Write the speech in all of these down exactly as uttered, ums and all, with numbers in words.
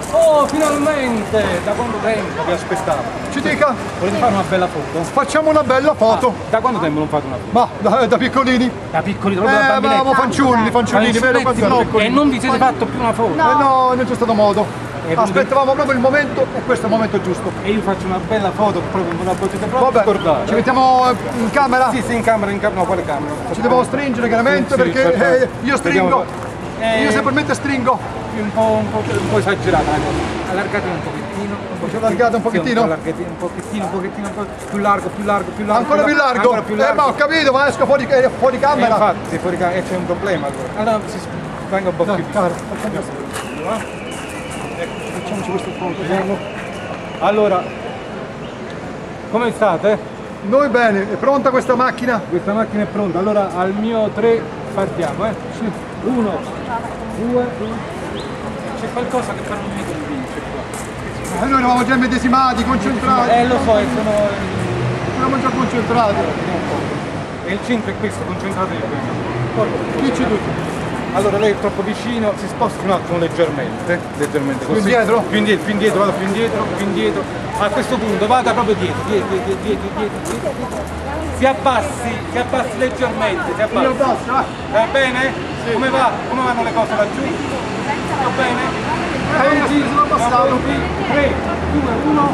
Oh, finalmente! Da quanto tempo vi aspettavo? Ci dica? Volete fare una bella foto? Facciamo una bella foto. Ah, da quanto tempo non fate una foto? Ma da, da piccolini? Da piccoli, Eh, proprio da ma bambinetti? fanciulli, fanciullini, vero? Quando erano No, piccolini. e non vi siete fatto più una foto? Eh no, non c'è stato modo. Eh, Aspettavamo proprio il momento e questo è il momento giusto. E io faccio una bella foto, proprio una battute proprio Vabbè, scordata. ci mettiamo in camera? Sì, sì, in camera, in camera, no, quale camera? Ci devo stringere chiaramente Sì, sì, perché certo. eh, io stringo. Eh, Io semplicemente stringo. Un po', un po', un po' esagerata la cosa. Allargate un pochettino. Un pochettino. Allargate un pochettino? Sì, un, po un pochettino, un pochettino, un po' più largo, più largo, più largo. Ancora più largo? Ancora più largo. Eh, ma ho capito, ma esco fuori, eh, fuori camera. Eh, infatti, fuori camera, c'è un problema allora. Allora, si, venga un po' più Cara, più. Ecco, facciamoci questo foto, vediamo. Allora, come state? Noi bene, è pronta questa macchina? Questa macchina è pronta, allora al mio tre partiamo, eh? Sì. Uno, due, c'è qualcosa che però non mi convince qua. Eh, noi eravamo già immedesimati, concentrati. Eh lo so, e sono... Eravamo già concentrati. E il centro è questo, concentratevi qui. Dici tu. Allora lei è troppo vicino, si sposta un attimo leggermente, leggermente così. Più indietro? Più indietro, più indietro, vada più indietro, più indietro. A questo punto vada proprio dietro, dietro, dietro, dietro, dietro, dietro, dietro. Si abbassi, si abbassi leggermente, si abbassi. Io basta, va. Va bene? Sì. Come va? Come vanno le cose laggiù? Va bene? Eh, sì, sono abbassato. tre, due, uno.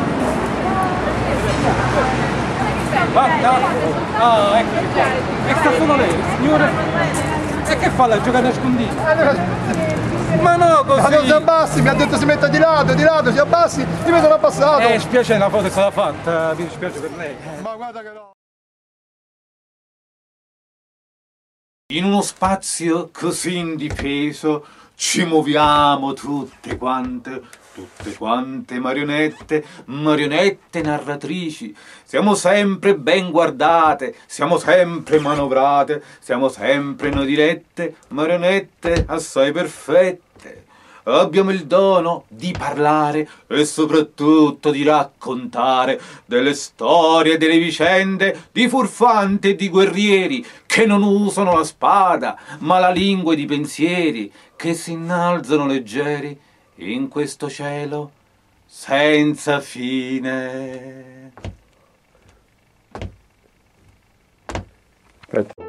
Guarda! Ah, eccoci qua. E sta solo lei, signore? E che fa la giocata a nascondino? Ma no, così! Ma non si abbassi, mi ha detto si metta di lato, di lato, si abbassi, io mi sono abbassato! Eh, spiace, la foto è stata fatta, mi dispiace per lei. Ma guarda che no! In uno spazio così indifeso ci muoviamo tutte quante, tutte quante marionette, marionette narratrici. Siamo sempre ben guardate, siamo sempre manovrate, siamo sempre noi dirette, marionette assai perfette. Abbiamo il dono di parlare e soprattutto di raccontare delle storie, delle vicende di furfanti e di guerrieri che non usano la spada, ma la lingua di pensieri, che si innalzano leggeri in questo cielo senza fine. Aspetta.